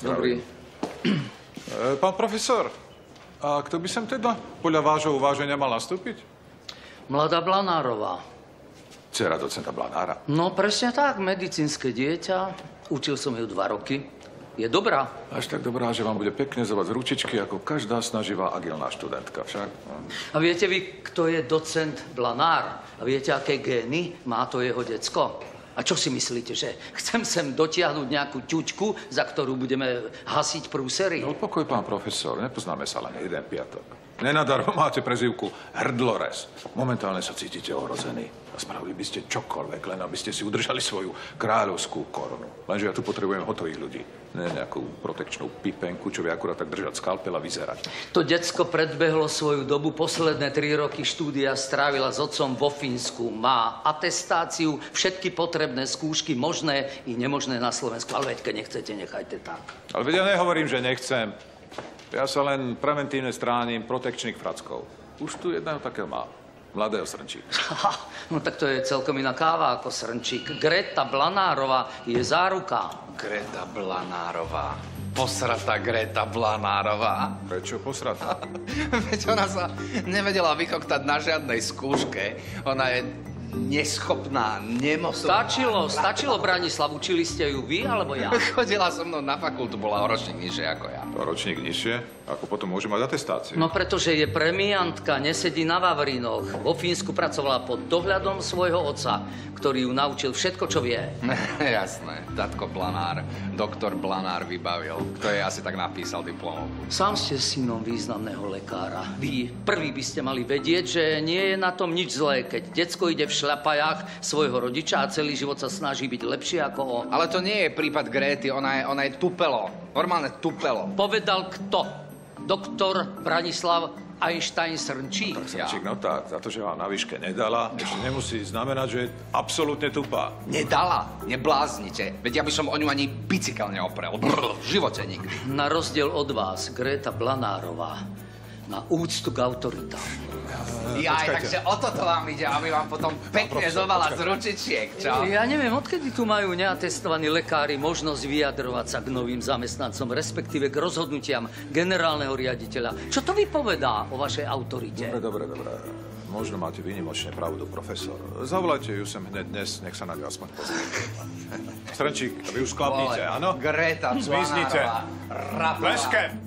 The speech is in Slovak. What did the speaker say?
Dobrý. Pán profesor, a kto by sem teda podľa vášho uváženia mal nastúpiť? Mladá Blanárová. Dcera docenta Blanára. No presne tak, medicínske dieťa. Učil som ju 2 roky. Je dobrá. Až tak dobrá, že vám bude pekne zovať z ručičky, ako každá snaživá agilná študentka však. A viete vy, kto je docent Blanár? A viete, aké gény má to jeho decko? A čo si myslíte, že chcem sem dotiahnuť nejakú ťuťku, za ktorú budeme hasiť prúsery? No pokoj, pán profesor, nepoznáme sa len jeden piatok. Nenadarmo máte prezývku Hrdlores. Momentálne sa cítite ohrození. A spravili by ste čokoľvek, len aby ste si udržali svoju kráľovskú korunu. Lenže ja tu potrebujem hotových ľudí. Ne nejakú protekčnú pipenku, čo vie akurát tak držať skalpel a vyzerať. To decko predbehlo svoju dobu. Posledné 3 roky štúdia strávila s otcom vo Fínsku. Má atestáciu, všetky potrebné skúšky, možné i nemožné na Slovensku. Ale veď, keď nechcete, nechajte tak. Ale veď ja nehovorím, že nechcem. Ja sa len preventívne stránim protekčných frackov. Už tu jedného takého má. Mladého Srnčíka. No tak to je celkom iná káva ako Srnčík. Greta Blanárová je záruka. Greta Blanárová. Posratá Greta Blanárová. Prečo posratá? Veď ona sa nevedela vychoktať na žiadnej skúške. Ona je neschopná, nemocná. Stačilo, Branislav. Učili ste ju vy, alebo ja? Chodila so mnou na fakultu, bola o ročník nižšie ako ja. O ročník nižšie? Ako potom môže mať atestáciu? No pretože je premiantka, nesedí na Vavrinoch. Vo Fínsku pracovala pod dohľadom svojho otca, ktorý ju naučil všetko, čo vie. Jasné. Tatko Blanár, doktor Blanár vybavil. Kto je asi tak napísal diplomovku. Sám ste synom významného lekára. Vy prvý by ste mali vedieť, že nie je na tom nič zlé, keď decko ide v šľapajách svojho rodiča a celý život sa snaží byť lepšie ako on. Ale to nie je prípad Gréty, ona je tupelo. Normálne tupelo. Povedal kto? Doktor Branislav Einstein Srnčík. Tak Srnčík, no tak, za to, že vám na výške nedala, ešte nemusí znamenať, že je absolútne tupá. Nedala, nebláznite. Veď ja by som o ňu ani bicykel neoprel. Brr, v živote nikdy. Na rozdiel od vás, Greta Blanárová má úctu k autoritám. Takže o toto vám ide, aby vám potom pekne zovala z ručičiek, čo? Ja neviem, odkedy tu majú neatestovaní lekári možnosť vyjadrovať sa k novým zamestnancom, respektíve k rozhodnutiam generálneho riaditeľa. Čo to vypovedá o vašej autorite? Dobre. Možno máte výnimočne pravdu, profesor. Zavolajte ju sem hneď dnes, nech sa na ňu aspoň pozrie. Srnčík, vy už klapnite, áno? Greta Zmiznite. Blanárová. Leskem!